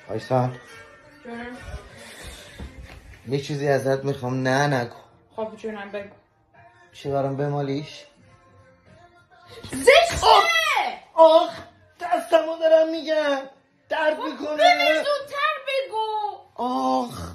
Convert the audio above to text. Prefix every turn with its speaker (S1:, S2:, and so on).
S1: فیصل یه چیزی ازت میخوام. نه نگو.
S2: خب جونم بگو.
S1: چی برام بمالیش؟
S2: زشته.
S1: آخ دستمو دارم میگم درد میکنه.
S2: ببین زودتر بگو.
S1: آخ